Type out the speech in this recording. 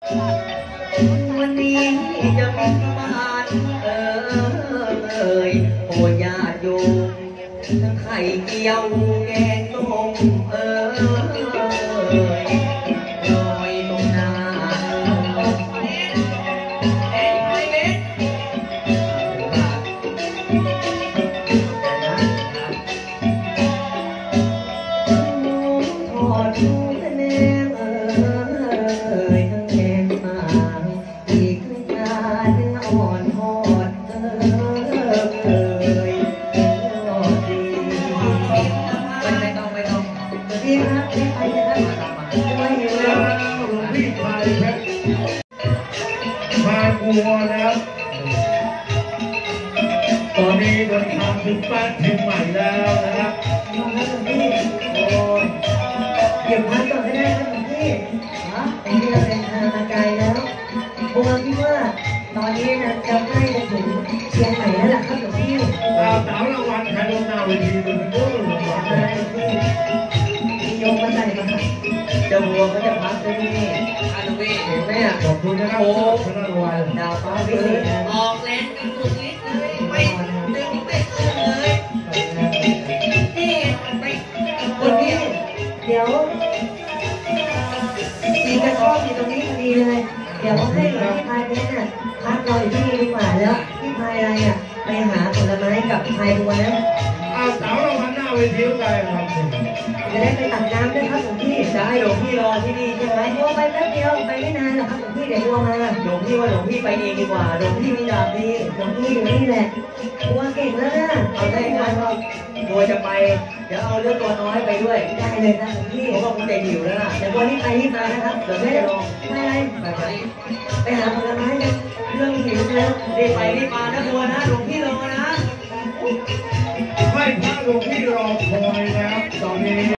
วันนี้จะบิณฑบาตโอ้ญาติโยมทั้งไข่เจียวแกงส้มลอยลงนาแล้วตอนนี้เดินทางถึงบ้านถึงใหม่แล้วนะครับโอ้ยเก็บพักก่อนก็ได้ครับหลวงพี่ไอ้ที่เราเดินทางมาไกลแล้วผมคิดว่าตอนนี้นะจะใกล้จะถึงเชียงใหม่แล้วล่ะครับหลวงพี่สาวรางวัลใครลงหน้าเวทีเป็นเยอะเลยโยมมาใส่มาจะบัวก็จะพักที่นี่เห็นไหมอ่ะขอบคุณนะครับโอ้พระรางวัลดาวฟ้าวิเศษออกแรงกันสุดฤทธิ์เลยไม่ดึงไม่ขึ้นเลยนี่ไปคนนี้เดี๋ยวมีกระท่อมอยู่ตรงนี้พอดีเลยเดี๋ยวให้หลวงพายเพชรน่ะพักรออยู่ที่นี่ดีกว่าแล้วพี่พายอะไรอ่ะไปหาผลไม้กับพายบัวนะสาวรางวัลหน้าเวทีได้ครับจะได้ไปตักน้ำด้วยครับหลวงพี่จะให้หลวงพี่รอที่นี่ใช่ไหมบัวไปแป๊บเดียวไปไม่นานหรอกครับหลวงพี่เดี๋ยวบัวมาหลวงพี่ว่าหลวงพี่ไปเองดีกว่าหลวงพี่มีดาบดีหลวงพี่อยู่นี่แหละบัวเก่งแล้วนะเอาได้งานเราบัวจะไปเดี๋ยวเอาเรื่องตัวน้อยไปด้วยได้เลยนะหลวงพี่ผมว่าคุณใจหิวแล้วนะเดี๋ยวบัวรีบไปรีบมานะครับเดี๋ยวไม่ได้ลงไปหาผลไม้กันเรื่องหิวแล้วรีบไปรีบมานะบัวนะหลวงพี่รอนะให้พระหลวงพี่รอคอยแล้วตอนนี้